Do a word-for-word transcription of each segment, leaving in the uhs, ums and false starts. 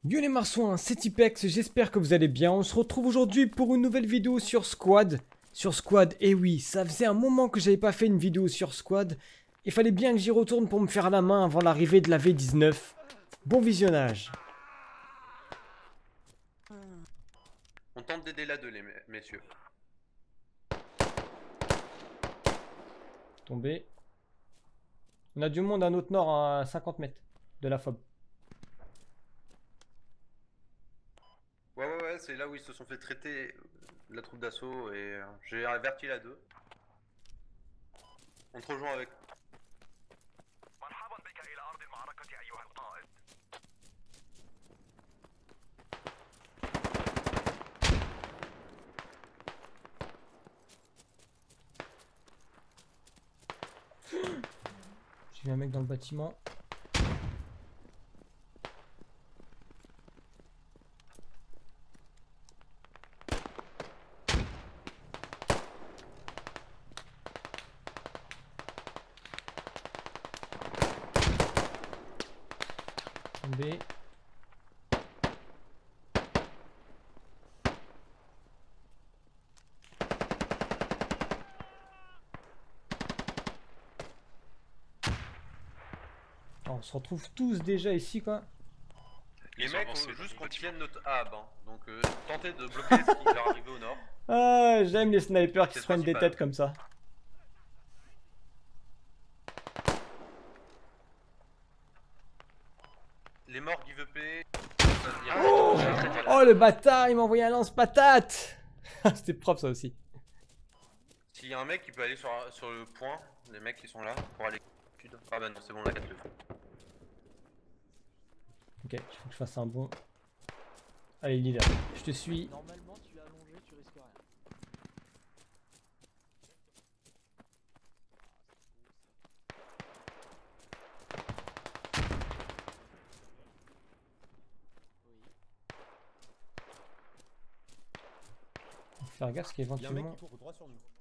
Yo les marsouins, c'est Tipex, j'espère que vous allez bien. On se retrouve aujourd'hui pour une nouvelle vidéo sur Squad. Sur Squad, et oui, ça faisait un moment que j'avais pas fait une vidéo sur Squad. Il fallait bien que j'y retourne pour me faire la main avant l'arrivée de la V dix-neuf. Bon visionnage. On tente d'aider la deux, les messieurs. Tombé. On a du monde à notre nord à cinquante mètres de la F O B. Ouais ouais ouais, c'est là où ils se sont fait traiter la troupe d'assaut et euh, j'ai averti la deux. On te rejoint avec. J'ai vu un mec dans le bâtiment. Tombé. On se retrouve tous déjà ici quoi. Les Ils mecs faut juste qu'on tienne notre hub, hein. Donc euh, tentez de bloquer ce qui va arriver au nord. Ah, j'aime les snipers qui se prennent des têtes comme ça. Les morts give up. Oh, oh le bâtard, il m'a envoyé un lance-patate. C'était propre ça aussi. S'il y a un mec qui peut aller sur, sur le point, les mecs qui sont là pour aller sud. Ah bah non, c'est bon, la quatre le fait. Ok, il faut que je fasse un bon. Allez, leader, je te suis. Normalement, tu es allongé, tu risques rien. Faire gaffe, parce Il y a un mec qu'éventuellement. qui court droit sur nous.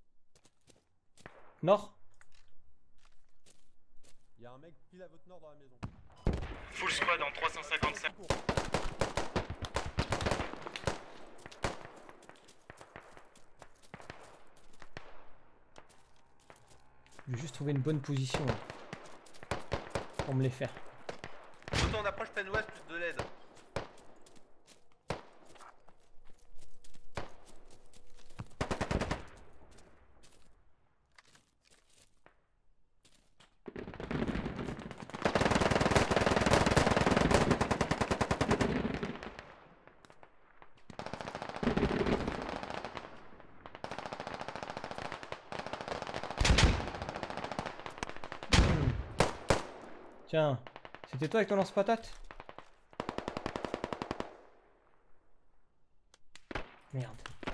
Nord. Il y a un mec pile à votre nord dans la maison. Full squad en trois cent cinquante-cinq. Je vais juste trouver une bonne position là, pour me les faire. Autant on approche plein ouest, plus de l'aide. Tiens, c'était toi avec ton lance-patate? Merde.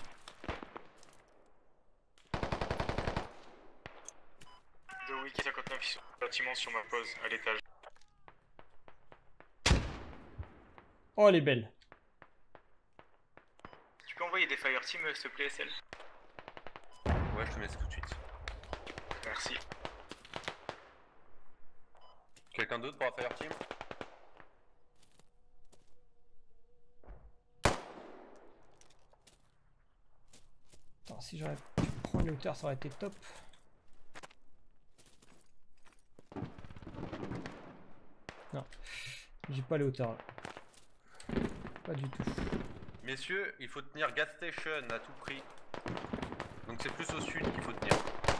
De Wiki cinquante-neuf, ils sont au bâtiment sur ma pause, à l'étage. Oh, elle est belle. Tu peux envoyer des fire team, s'il te plaît, S L? Ouais, je te mets ça tout de suite. Merci. Quelqu'un d'autre pour la fire team? Attends, si j'aurais pu prendre les hauteurs, ça aurait été top. Non, j'ai pas les hauteurs là. Pas du tout. Messieurs, il faut tenir gas station à tout prix. Donc c'est plus au sud qu'il faut tenir.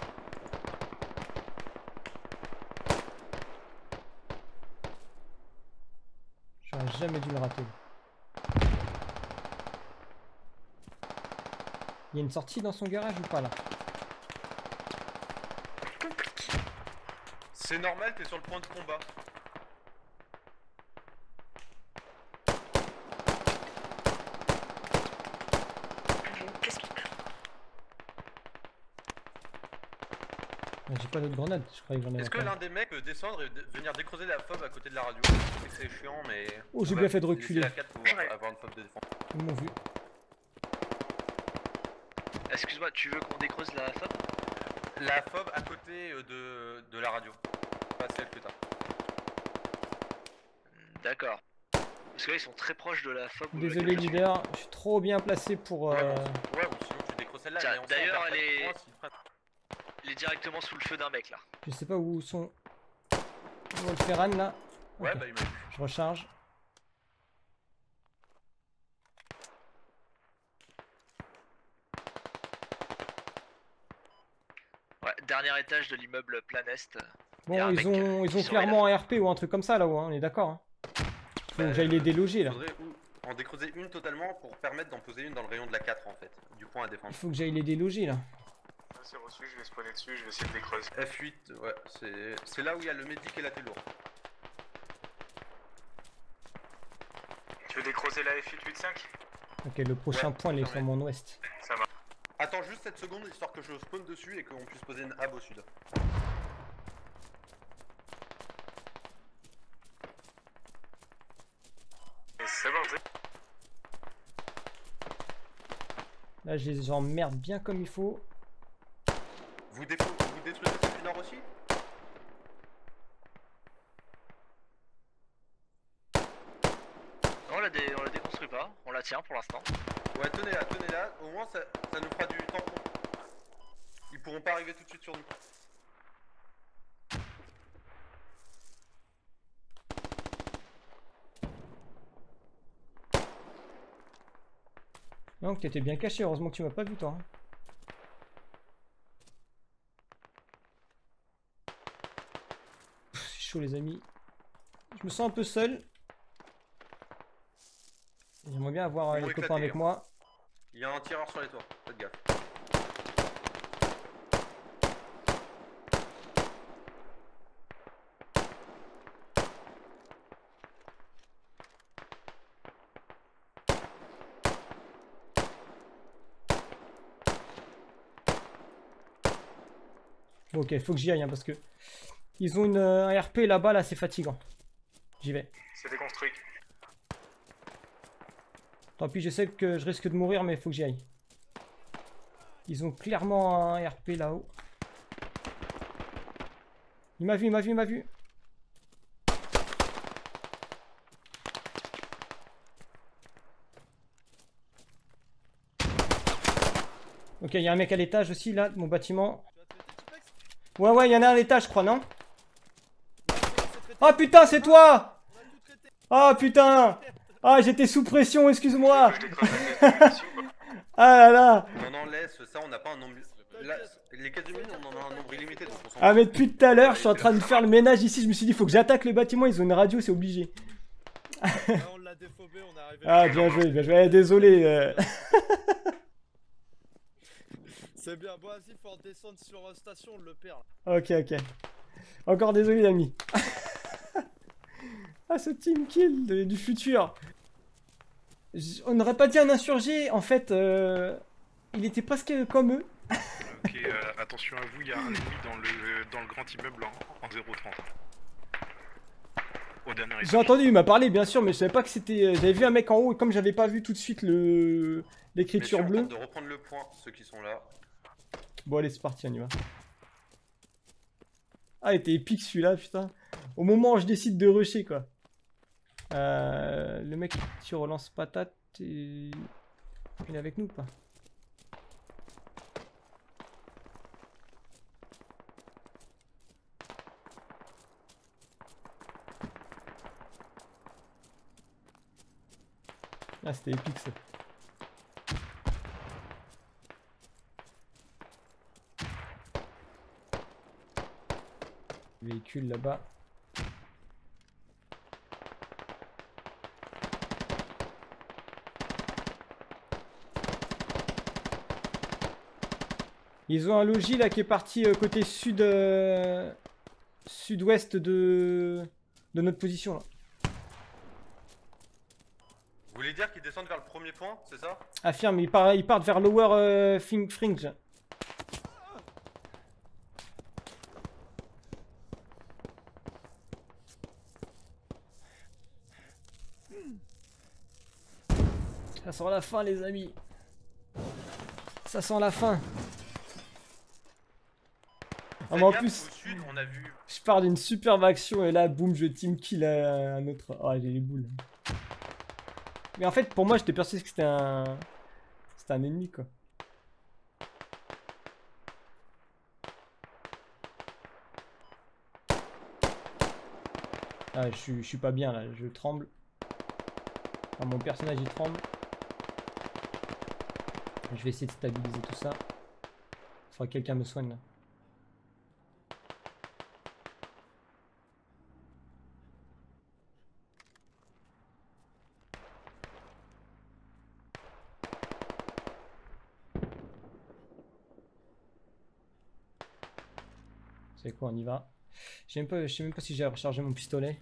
J'aurais jamais dû le rater. Il y a une sortie dans son garage ou pas là? C'est normal, t'es sur le point de combat. J'ai pas d'autres grenades, je croyais que j'en avais. Est-ce que pas. l'un des mecs peut descendre et venir décreuser la F O B à côté de la radio? C'est chiant, mais. Oh, j'ai bien fait de laisser reculer. la quatre pour avoir une F O B de défense. Ils m'ont vu. Excuse-moi, tu veux qu'on décreuse la F O B? La F O B à côté de, de la radio. Pas celle que t'as. D'accord. Parce que là, ils sont très proches de la fob. Désolé leader, je suis trop bien placé pour... Ouais, Euh... bon, ouais, bon, sinon tu décroches celle-là. Tiens, mais on d'ailleurs, sait, on perd elle pas de est- points s'ils prennent. Il est directement sous le feu d'un mec là. Je sais pas où sont... Où est le Ferran là? Ouais, Ok. bah il m'a vu. Je recharge. Ouais, dernier étage de l'immeuble plein est. Bon, Y a un ils mec, ont, euh, ils qui ont surveille clairement la un R P ou un truc comme ça là-haut, hein, on est d'accord hein. Faut que Bah, j'aille les euh, déloger là. Faudrait ou- en décreuser une totalement pour permettre d'en poser une dans le rayon de la quatre en fait. Du point à défendre. Il faut que j'aille les déloger là. Ouais, c'est reçu, je vais spawner dessus, je vais essayer de décreuser. F huit, ouais, c'est c'est là où il y a le médic et la lourde. Tu veux décreuser la F huit huit cinq? Ok, le prochain Ouais, point il est sur confirmé. mon ouest. Ça marche. Attends juste cette seconde histoire que je spawn dessus et qu'on puisse poser une hab au sud. Et c'est bon, c'est- Là je les emmerde bien comme il faut. Vous, défo- vous détruisez celui nord aussi? Non, on la, dé... on la déconstruit pas, on la tient pour l'instant. Ouais, tenez-la, tenez-la, au moins ça, ça nous fera du tampon. Ils pourront pas arriver tout de suite sur nous. Non, t'étais bien caché, heureusement que tu m'as pas vu toi. hein. Pff, C'est chaud les amis. Je me sens un peu seul. J'aimerais bien avoir euh, Ils vont les copains éclater, avec hein. moi. Il y a un tireur sur les toits, faites gaffe. Bon, ok, faut que j'y aille hein, parce que ils ont une, euh, un R P là-bas, là, c'est fatigant. J'y vais. c'est déconstruit. Tant pis, je sais que je risque de mourir, mais faut que j'y aille. Ils ont clairement un R P là-haut. Il m'a vu, il m'a vu, il m'a vu. Ok, il y a un mec à l'étage aussi, là, de mon bâtiment. Ouais, ouais, il y en a un à l'étage, je crois, non? Oh putain, c'est toi! Oh putain! Ah, j'étais sous pression, excuse-moi! Je décreuse la F huit dessus ou pas? Ah là là! Non, non, laisse, ça on n'a pas un nombre... Là, les cases de mines, on en a un nombre illimité, donc on s'en Ah fout. mais depuis tout à l'heure, je suis en train de faire le ménage ici, je me suis dit, faut que j'attaque le bâtiment, ils ont une radio, c'est obligé. Ah, on l'a déphobé, on est arrivé. Ah, bien joué, bien joué, désolé. euh. C'est bien, bon, vas-y, faut redescendre sur euh, station, on le perd. là. Ok, ok. Encore désolé, l'ami. Ah, ce team kill de- du futur. J- On n'aurait pas dit un insurgé, en fait, euh, il était presque comme eux. Ok, euh, attention à vous, il y a un ennemi dans le, dans le grand immeuble en, en zéro trente. Au dernier J'ai étage. entendu, il m'a parlé, bien sûr, mais je savais pas que c'était... euh, J'avais vu un mec en haut, et comme j'avais pas vu tout de suite le Messieurs, l'écriture on bleue... tente de reprendre le point, ceux qui sont là. Bon, allez, c'est parti, on y va. Ah, il était épique celui-là, putain. Au moment où je décide de rusher, quoi. Euh, le mec qui relance patate, et... il est avec nous, quoi. Ah, c'était épique, ça. Véhicule là-bas. Ils ont un logis là qui est parti euh, côté sud euh, sud-ouest de de notre position là. Vous voulez dire qu'ils descendent vers le premier point, c'est ça? Affirme, ils, part- ils partent vers Lower euh, Fing- Fringe. Ça sent la fin les amis. Ça sent la fin. Ah, Faites mais en gaffe, plus, au sud, on a vu... je pars d'une superbe action et là, boum, je team kill à un autre. Ah, j'ai les boules. Mais en fait, pour moi, j'étais persuadé que c'était un... C'était un ennemi, quoi. Ah, je suis, je suis pas bien, là. Je tremble. Enfin, mon personnage, il tremble. Je vais essayer de stabiliser tout ça. Il faudra que quelqu'un me soigne, là. C'est quoi, on y va. Je sais même pas, je sais même pas si j'ai rechargé mon pistolet.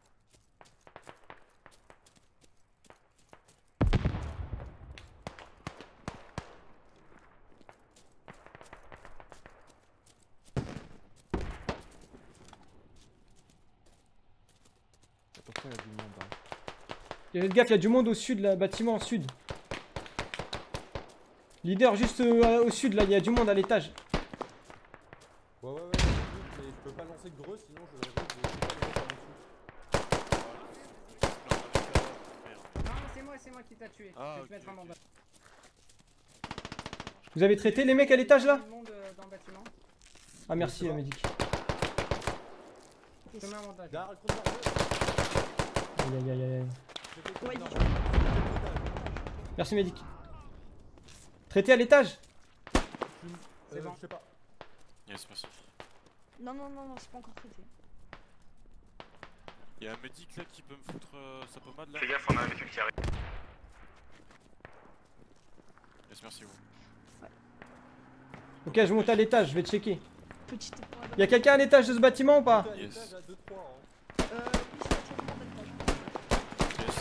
Attention, il y a du monde. Hein. Faites gaffe, il y a du monde au sud, là, bâtiment au sud. Leader, juste euh, au sud, là, il y a du monde à l'étage. Ouais, ouais, ouais, j'ai vu, mais je peux pas lancer de greux, sinon je risque de je sais pas les mettre en dessous. Non, c'est moi, c'est moi qui t'a tué. Ah, je vais te ok, mettre un bandage. Vous avez traité les mecs à l'étage, là? Il y a du monde, euh, dans le bâtiment. Ah, merci, la médic. Je te mets un bandage. Derrière le compteur bleu. Aïe, aïe, aïe, aïe. J'ai fait le Ouais, compteur. Merci, médic. Traité à l'étage? C'est Euh, bon. Je sais pas. Yes, merci. Non, non, non, non, c'est pas encore traité. Y'a un medic là qui peut me foutre euh, sa pommade là. Fais gaffe, on a un véhicule qui arrive. Yes, merci vous. Ok, je monte à l'étage, je vais checker. Petite étoile. Y'a quelqu'un à l'étage de ce bâtiment ou pas? À Yes. l'étage à deux trois. Hein. Euh, oui, je suis actuellement dans l'étage. Yes.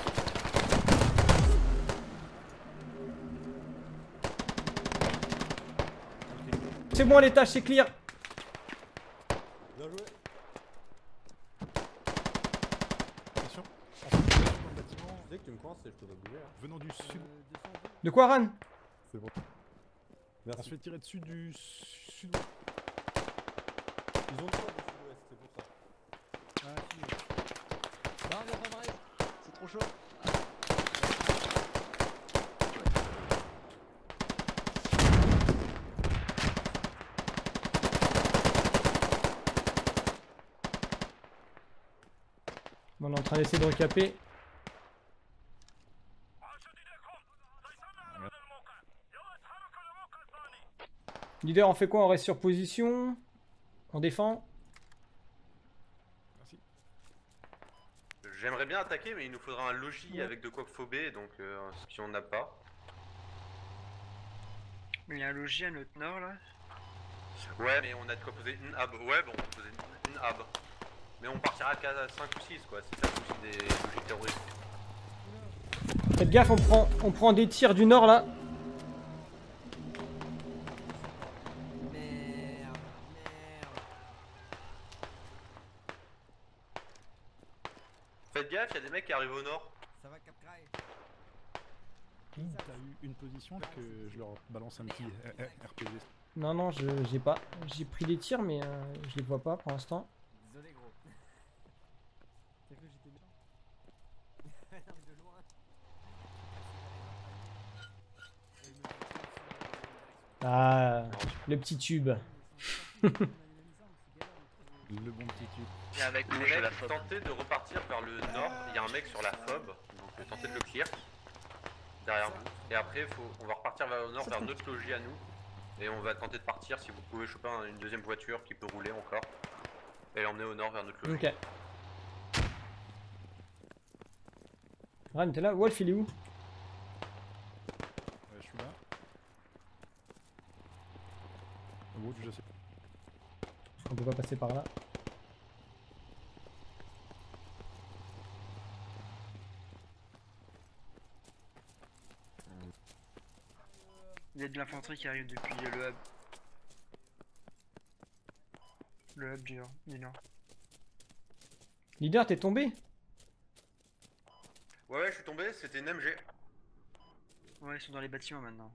C'est bon à l'étage, c'est clear. Bien joué. Attention, en fait, dans le bâtiment, Dès que tu me coinces, je te dois bouger. Hein. venant du sud. De quoi, Ran? C'est bon. On Merci. se fait tirer dessus du sud. Ils ont le choix du sud-ouest, c'est pour ça. Ah, si. Non, non, non, arrête. C'est trop chaud. Bon, on est en train d'essayer de recaper. Leader, on fait quoi? On reste sur position? On défend? Merci. J'aimerais bien attaquer, mais il nous faudra un logis avec de quoi phober, donc euh, si on n'a pas. Mais il y a un logis à notre nord là. Ouais, mais on a de quoi poser une hub. Ouais, bon, on peut poser une, une hub. Mais on partira qu'à cinq ou six, quoi. C'est ça le souci des logis terroristes. Faites gaffe, on prend, on prend des tirs du nord là. Merde, merde. Faites gaffe, y'a des mecs qui arrivent au nord. Ça va, Capcray? T'as eu une position que je leur balance un petit R- R- R P G. Non, non, je j'ai pas. J'ai pris des tirs, mais euh, je les vois pas pour l'instant. Désolé, gros. T'as cru que j'étais méchant? De loin. Ah, le petit tube. Le bon petit tube. Il y a un mec Les rouge de la mecs, fob. tentez de repartir vers le nord. Y'a un mec sur la fob, donc euh, tentez de le clear. Derrière vous. Et après, faut, on va repartir vers le nord, vers notre logis à nous. Et on va tenter de partir si vous pouvez choper un- une deuxième voiture qui peut rouler encore. Et l'emmener au nord vers notre logis. Ok. Ran, t'es là? Wolf, il est où? Ouais, je suis là. Bon, je sais. On peut pas passer par là. Il y a de l'infanterie qui arrive depuis le hub. Le hub du, du nord. Leader, t'es tombé? Ouais, ouais, je suis tombé, c'était une M G. Ouais, ils sont dans les bâtiments maintenant.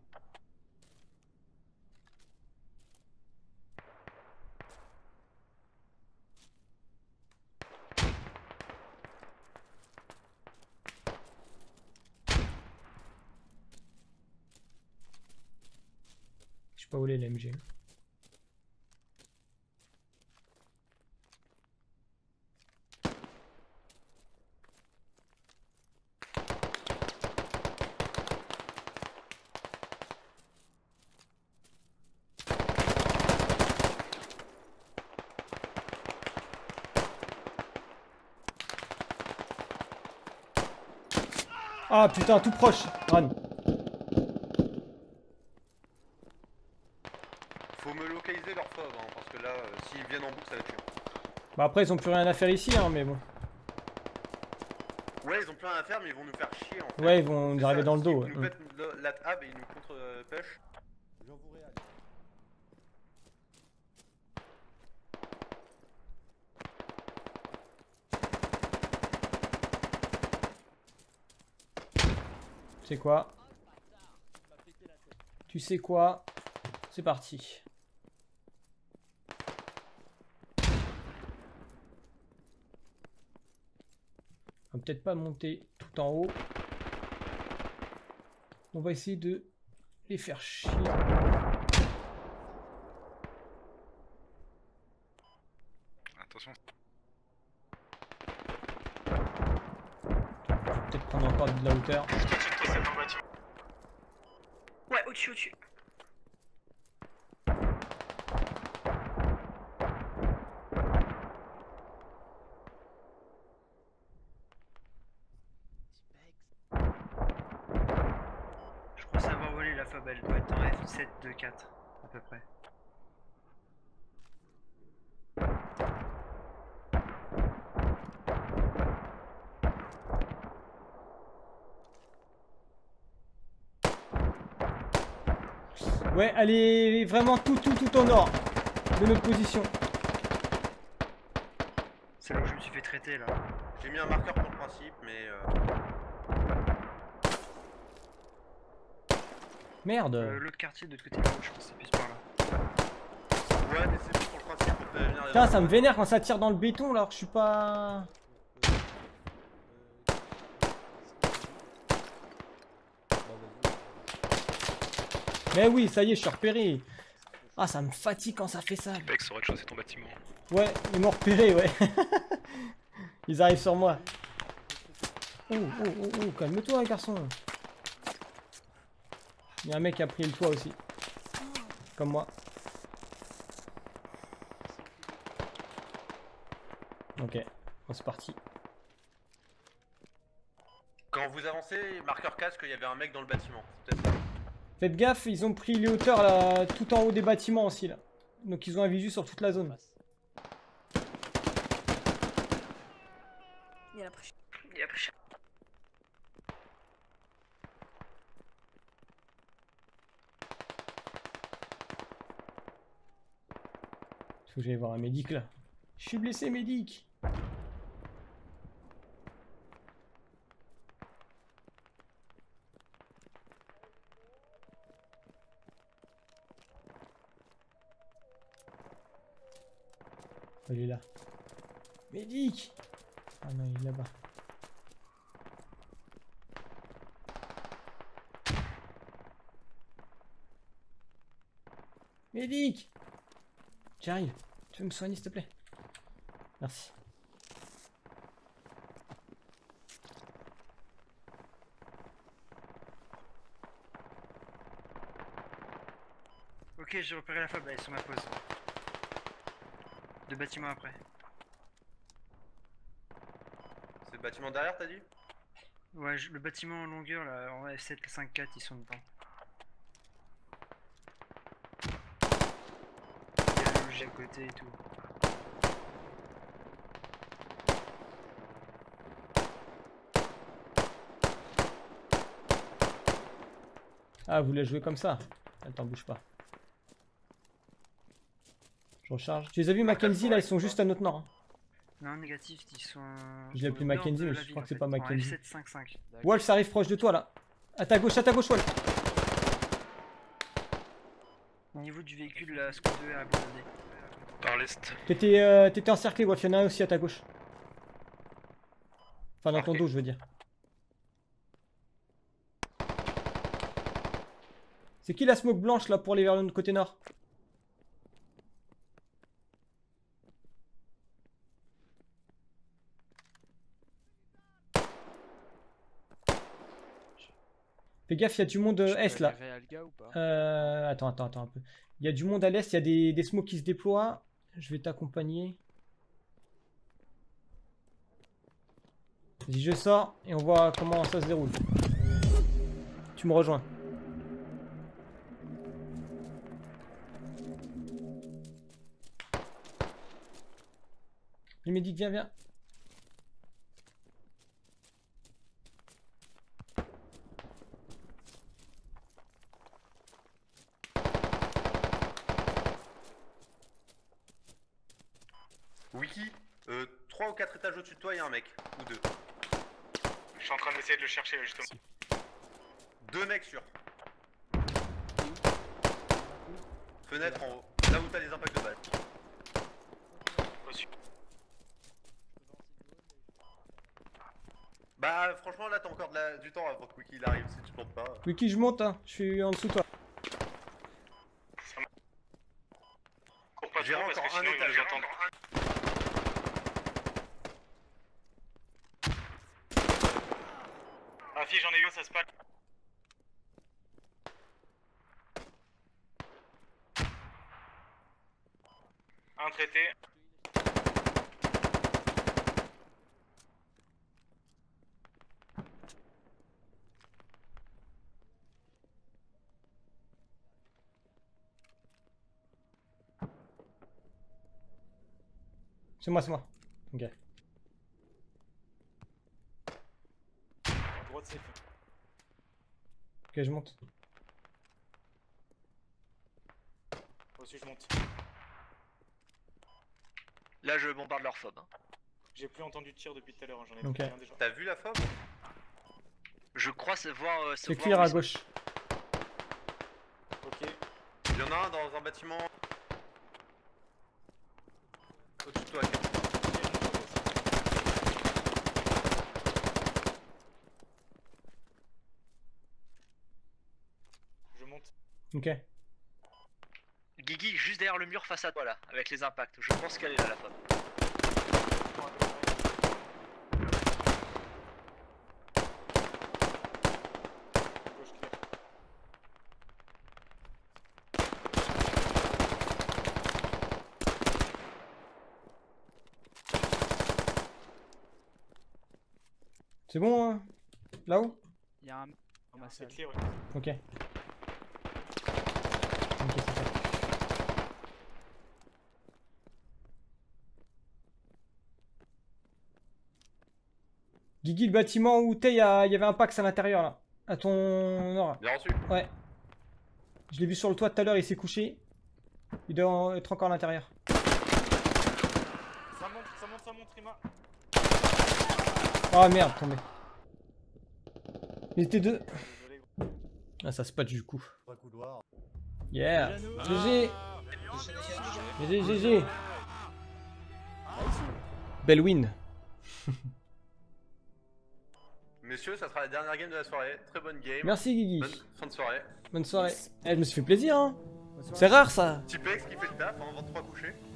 pas où est l'M G. Ah putain, tout proche, Ran. Faut me localiser leur fob, hein, parce que là, euh, s'ils viennent en boucle, ça va être chiant. Bah après, ils ont plus rien à faire ici, hein, mais bon. Ouais, ils ont plein à faire, mais ils vont nous faire chier en fait. Ouais, ils vont nous C'est arriver ça, dans le s'ils dos. Ouais. nous Mm. pètent le- la tab et ils nous contre-push. J'en vous réalise. Tu sais quoi? Tu sais quoi? C'est parti. On va peut-être pas monter tout en haut. On va essayer de les faire chier. Attention. Peut-être prendre encore de la hauteur. Juste au-dessus de toi, c'est dans le bâtiment. Ouais, au-dessus, au-dessus. Je crois savoir voler la fob, elle doit être en F sept de quatre à peu près. Ouais, elle est vraiment tout, tout, tout au nord de notre position. C'est là où je me suis fait traiter là. J'ai mis un marqueur pour le principe, mais euh, Merde. Euh, L'autre quartier de l'autre côté de la route, je pense que c'est plus par là. ouais, mais c'est juste pour le principe pour prévenir les Putain, gens. ça me vénère quand ça tire dans le béton alors que je suis pas... Mais oui, ça y est, je suis repéré. Ah, ça me fatigue quand ça fait ça. Mec, ça aurait chaussé ton bâtiment. Ouais, ils m'ont repéré, ouais. Ils arrivent sur moi. Oh, oh, oh, oh, calme-toi, garçon. Il y a un mec qui a pris le toit aussi. Comme moi. Ok, bon, c'est parti. Quand vous avancez, marqueur casque, il y avait un mec dans le bâtiment. C'est peut-être ça. Faites gaffe, ils ont pris les hauteurs là, tout en haut des bâtiments aussi là. Donc ils ont un visu sur toute la zone. Il y a la prochaine. Il y a plus. Faut que j'aille voir un médic là. Je suis blessé, médic. Il est là. Médic. Ah non, il est là-bas. Médic. J'arrive. Tu veux me soigner s'il te plaît? Merci. Ok, j'ai repéré la fob, elle est sur ma pause. Deux bâtiments après. C'est le bâtiment derrière, t'as dit? Ouais, je- le bâtiment en longueur là, en F sept, cinq quatre, ils sont dedans. Il y a le logis à côté et tout. Ah, vous voulez jouer comme ça? Attends, bouge pas. Je recharge. Tu les as vus, Mackenzie, là, ils sont juste à notre nord. Hein. Non, négatif, ils sont. Je l'ai au appelé nord Mackenzie, de mais la je ville, crois en que c'est fait, pas en Mackenzie. F sept, cinq cinq. Wolf, ça arrive proche de toi, là. À ta gauche, à ta gauche, Wolf. Au niveau du véhicule, la Squad deux est abandonnée. Par l'est. T'étais euh, t'étais encerclé, Wolf. Il y en a un aussi à ta gauche. Enfin, dans ton Ok. dos, je veux dire. C'est qui la smoke blanche là pour aller vers le côté nord? Fais gaffe, il y a du monde euh, est là. Euh, attends, attends, attends un peu. Il y a du monde à l'est, il y a des, des smokes qui se déploient. Je vais t'accompagner. Vas-y, je sors et on voit comment ça se déroule. Tu me rejoins. Le médic, viens, viens. Wiki, euh, trois ou quatre étages au-dessus de toi, il y a un mec. Ou deux. Je suis en train d'essayer de le chercher justement. Deux mecs sur. Fenêtre en haut. Là où t'as les impacts de balles. Reçu. Bah franchement là t'as encore de la... du temps avant que Wiki il arrive si tu montes pas. Wiki, je monte, hein. Je suis en dessous de toi. Cours pas J'ai trop parce encore que un sinon ils vont étage. nous entendre. Ah fille, j'en ai eu un, ça se passe. Un traité. C'est moi, c'est moi. Ok. À droite c'est fait. Ok, je monte. Reçu, je monte. Là, je bombarde leur fob. Hein. J'ai plus entendu de tir depuis tout à l'heure, j'en ai Ok. pris un déjà. T'as vu la fob? Je crois se voir. Euh, se C'est voir clear où à ils gauche. Ok. Il y en a un dans un bâtiment. Au-dessus de toi, Ken. Je monte. Ok. Guigui, juste derrière le mur face à toi là, avec les impacts. Je pense qu'elle est là la fob. Gauche clair. C'est bon, hein? Là-haut? Il y a un mec dans ma C'est salle. clear, ouais. Ok. Ok, c'est ça. Guigui, le bâtiment où t'es, il y, a- il y avait un Pax à l'intérieur là. À ton nord. Bien reçu. Ouais. Je l'ai vu sur le toit tout à l'heure, il s'est couché. Il doit être encore à l'intérieur. Ça monte, ça monte, ça monte, Rima. Oh merde, tombé. Il était deux. Désolé, gros. Ah, ça se passe du coup. Trois couloirs. Yeah. G G. G G, G G. Belle win. Messieurs, ça sera la dernière game de la soirée. Très bonne game. Merci Guigui. Bonne fin de soirée. Bonne soirée. Eh, je me suis fait plaisir, hein. C'est rare ça. Tipex qui fait le taf, hein, vingt-trois couchés.